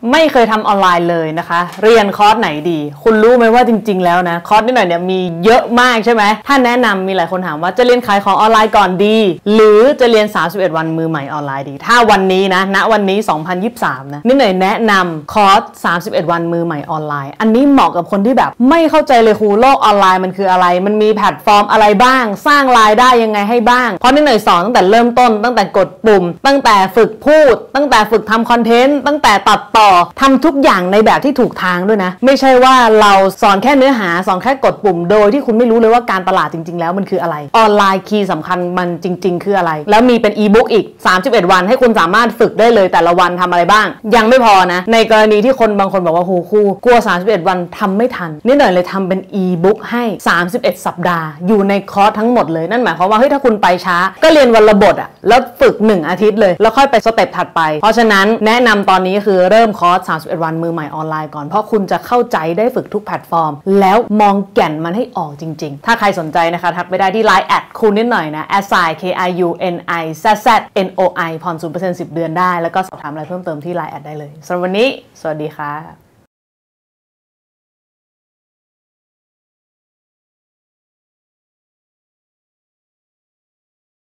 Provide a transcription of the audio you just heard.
ไม่เคยทำออนไลน์เลยนะคะเรียนคอร์สไหนดีคุณรู้ไหมว่าจริงๆแล้วนะคอร์สนิดหน่อยเนี่ยมีเยอะมากใช่ไหมถ้าแนะนำมีหลายคนถามว่าจะเรียนขายของออนไลน์ก่อนดีหรือจะเรียน31วันมือใหม่ออนไลน์ดีถ้าวันนี้นะณวันนี้2023นะนิดหน่อยแนะนำคอร์ส31วันมือใหม่ออนไลน์อันนี้เหมาะกับคนที่แบบไม่เข้าใจเลยครูโลกออนไลน์มันคืออะไรมันมีแพลตฟอร์มอะไรบ้างสร้างรายได้ยังไงให้บ้างเพราะนิดหน่อยสอนตั้งแต่เริ่มต้นตั้งแต่กดปุ่มตั้งแต่ฝึกพูดตั้งแต่ฝึกทำคอนเทนต์ตั้งแต่ตัดต่อทำทุกอย่างในแบบที่ถูกทางด้วยนะไม่ใช่ว่าเราสอนแค่เนื้อหาสอนแค่กดปุ่มโดยที่คุณไม่รู้เลยว่าการตลาดจริงๆแล้วมันคืออะไรออนไลน์คีย์สำคัญมันจริงๆคืออะไรแล้วมีเป็นอีบุ๊กอีก31วันให้คุณสามารถฝึกได้เลยแต่ละวันทำอะไรบ้างยังไม่พอนะในกรณีที่คนบางคนบอกว่าครูกลัว31วันทำไม่ทันนิดหน่อยเลยทำเป็นอีบุ๊กให้31สัปดาห์อยู่ในคอร์สทั้งหมดเลยนั่นหมายความว่าเฮ้ยถ้าคุณไปช้าก็เรียนวันละบทแล้วฝึก1อาทิตย์เลยแล้วค่อยไปสเต็ปถัดไปเพราะฉะนั้นแนะนำตอนนี้คือเริ่มคอร์ส31วันมือใหม่ออนไลน์ก่อนเพราะคุณจะเข้าใจได้ฝึกทุกแพลตฟอร์มแล้วมองแก่นมันให้ออกจริงๆถ้าใครสนใจนะคะทักไปได้ที่ Line แอดคูณนิดหน่อยนะ @KIUNIZZNOI ผ่อน 0% 10 เดือนได้แล้วก็สอบถามอะไรเพิ่มเติมที่ Line แอดได้เลยสำหรับวันนี้สวัสดีค่ะ